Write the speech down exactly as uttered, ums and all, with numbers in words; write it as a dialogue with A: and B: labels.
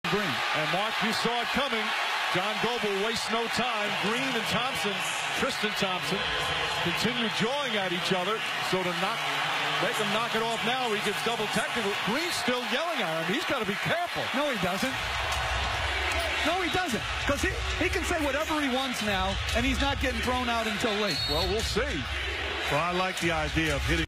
A: Green.
B: And Mark, you saw it coming. John Goble wastes no time. Green and Thompson, Tristan Thompson, continue jawing at each other. So to not make him knock it off now, he gets double technical. Green's still yelling at him. He's got to be careful.
A: No, he doesn't. No, he doesn't. Because he, he can say whatever he wants now, and he's not getting thrown out until late.
B: Well, we'll see.
C: Well, I like the idea of hitting.